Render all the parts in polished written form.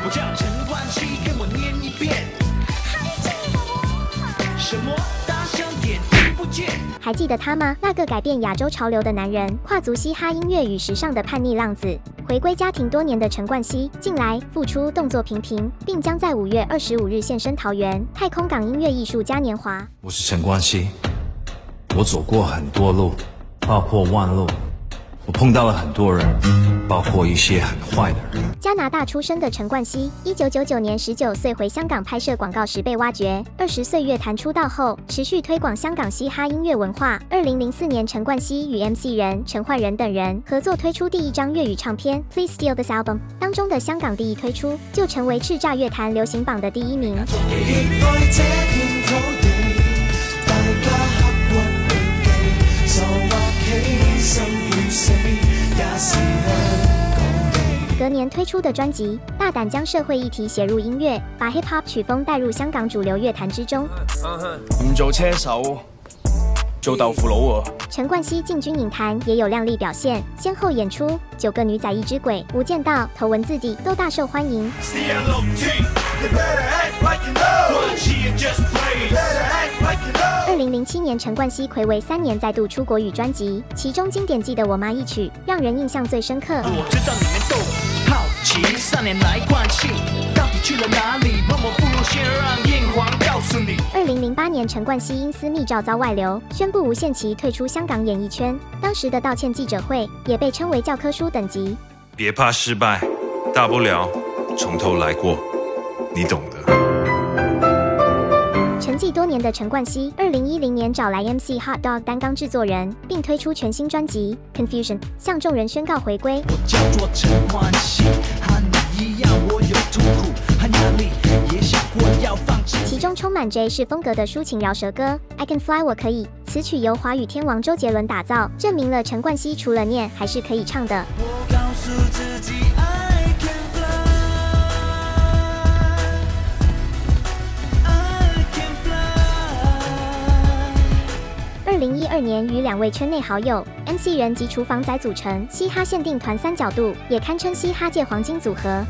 我叫陈冠希，跟我念一遍。什么？大声点，听不见。 还记得他吗？那个改变亚洲潮流的男人，跨足嘻哈音乐与时尚的叛逆浪子。回归家庭多年的陈冠希，近来复出动作频频，并将在5月25日现身桃园太空港音乐艺术嘉年华。 我是陈冠希，我走过很多路，包括弯路。我碰到了很多人，包括一些很坏的人。 加拿大出生的陈冠希，1999年19岁回香港拍摄广告时被挖掘，20岁乐坛出道后，持续推广香港嘻哈音乐文化。2004年，陈冠希与 MC 人、陈奂仁等人合作推出第一张粤语唱片《Please Steal This Album》，当中的香港第一推出，就成为叱咤乐坛流行榜的第1名。隔年推出的专辑，大胆将社会议题写入音乐，把 hip hop 曲风带入香港主流乐坛之中。 唔做車手，做豆腐佬啊！ 陳冠希進軍影壇也有亮麗表現，先後演出《9個女仔一隻鬼》、《無間道》、《頭文字 D》都大受歡迎。2007年，陳冠希睽違3年再度出國語專輯，其中經典《記得我嗎》一曲讓人印象最深刻。 我知道你們都好奇，3年來冠希到底去了哪裡？問我不如先讓英皇告訴你。 2008年，陳冠希因私密照遭外流，宣布無限期退出香港演藝圈。當時的道歉記者會也被稱為教科書等級。 別怕失敗，大不了從頭來過，你懂的。 沉寂多年的陳冠希，2010年找來 MC Hot Dog 擔綱製作人，並推出全新專輯《Confusion》，向眾人宣告回歸。 我叫做陳冠希，和你一樣，我有痛苦和壓力，也想過要放棄。 其中充滿 J 式風格的抒情饒舌歌《I Can Fly》我可以，此曲由華語天王周杰倫打造，證明了陳冠希除了念還是可以唱的。 我告訴自己 I can 2012年與2位圈內好友 MC 人及廚房仔組成嘻哈限定團三角度，也堪稱嘻哈界黃金組合。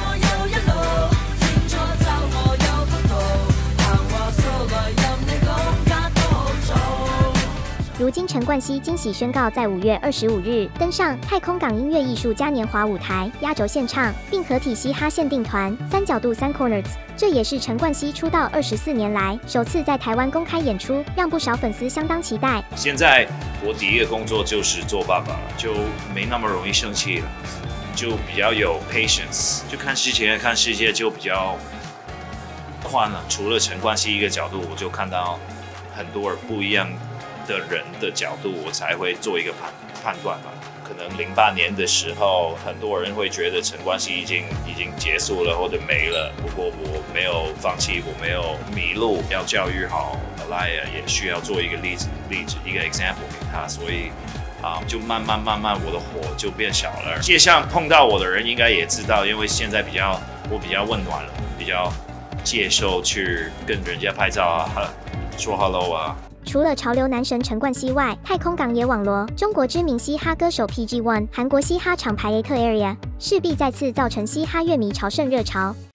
如今，陳冠希驚喜宣告，在5月25日登上太空港音樂藝術嘉年華舞台，壓軸獻唱，並合體嘻哈限定團三角度3 Corners。這也是陳冠希出道24年來首次在台灣公開演出，讓不少粉絲相當期待。 現在我第一個工作就是做爸爸，就沒那麼容易生氣了，就比較有 patience， 就看事情看世界就比較寬了。除了陳冠希一個角度，我就看到很多不一樣的人的角度，我才會做一個判斷吧。可能08年的時候，很多人會覺得陳冠希已經結束了或者沒了。不過我沒有放棄，我沒有迷路，要教育好 Alaya， 也需要做一個例子一個 example 給他。所以就慢慢我的火就變小了。街上碰到我的人應該也知道，因為現在我比較溫暖了，比較接受去跟人家拍照啊，說 hello 啊。 除了潮流男神陳冠希外，太空港也網羅中國知名嘻哈歌手 PG One、韓國嘻哈廠牌 A-Area，勢必再次造成嘻哈樂迷朝聖熱潮。